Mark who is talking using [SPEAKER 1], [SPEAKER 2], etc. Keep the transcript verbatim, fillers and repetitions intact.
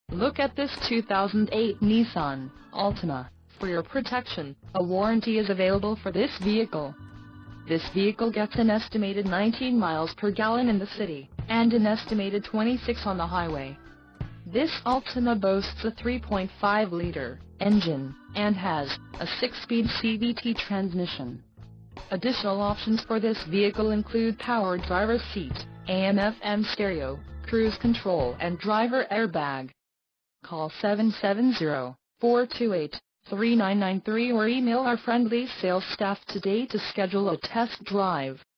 [SPEAKER 1] Look at this two thousand eight Nissan Altima. For your protection, a warranty is available for this vehicle. This vehicle gets an estimated nineteen miles per gallon in the city, and an estimated twenty-six on the highway. This Altima boasts a three point five liter engine, and has a six-speed C V T transmission. Additional options for this vehicle include power driver's seat, A M F M stereo, cruise control and driver airbag. Call seven seven zero, four two eight, three nine nine three or email our friendly sales staff today to schedule a test drive.